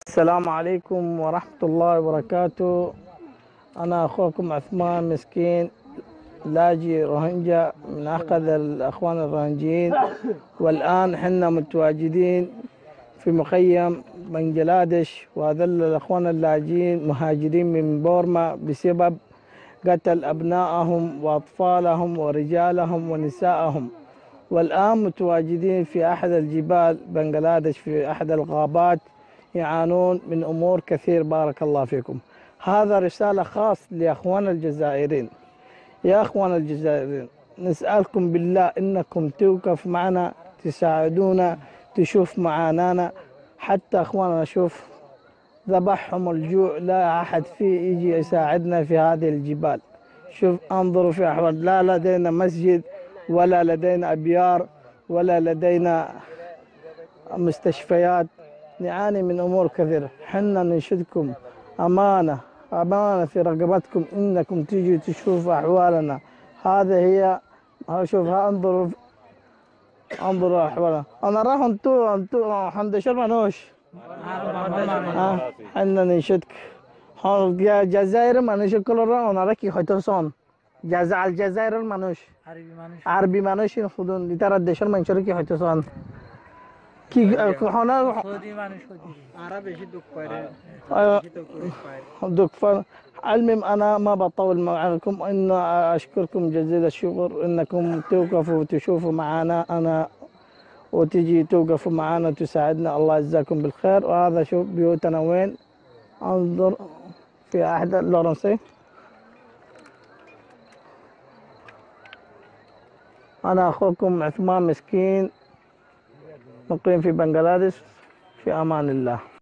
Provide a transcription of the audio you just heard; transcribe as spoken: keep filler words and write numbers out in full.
السلام عليكم ورحمة الله وبركاته. أنا أخوكم عثمان مسكين، لاجئ روهينجا من أحد الأخوان الروهنجيين، والآن حنا متواجدين في مخيم بنجلاديش، وهذول الأخوان اللاجئين مهاجرين من بورما بسبب قتل أبنائهم وأطفالهم ورجالهم ونسائهم، والآن متواجدين في أحد الجبال بنجلاديش في أحد الغابات يعانون من أمور كثير. بارك الله فيكم. هذا رسالة خاص لأخوان الجزائريين. يا أخوان الجزائريين، نسألكم بالله إنكم توقف معنا، تساعدونا، تشوف معانانا. حتى أخواننا شوف ذبحهم الجوع، لا أحد فيه يجي يساعدنا في هذه الجبال. شوف انظروا في أحوال، لا لدينا مسجد ولا لدينا أبيار ولا لدينا مستشفيات، نعاني من أمور كثيرة. حنا ننشدكم أمانة أمانة في رقبتكم إنكم تيجوا تشوفوا أحوالنا. هذا هي شوفها، انظروا انظروا أحوالنا. أنا راح أنتو أنتو حمد منوش ها حنا ننشدك جزائر منوش كل را أنا راكي خيتوسون جزاء الجزائر المنوش عربي منوش خدون لترى دشر من شركي خيتوسون کی هنا خودی منش خودی عربش دكفاير دكفاير. المهم أنا ما بطول معكم، إن أشكركم جزيل الشكر إنكم توقفوا وتشوفوا معنا أنا وتجي توقفوا معنا تساعدنا. الله يجزاكم بالخير. وهذا شوف بيوتنا وين، انظر في أحد لورنسي. أنا أخوكم عثمان مسكين مقيم في بنغلاديش، في أمان الله.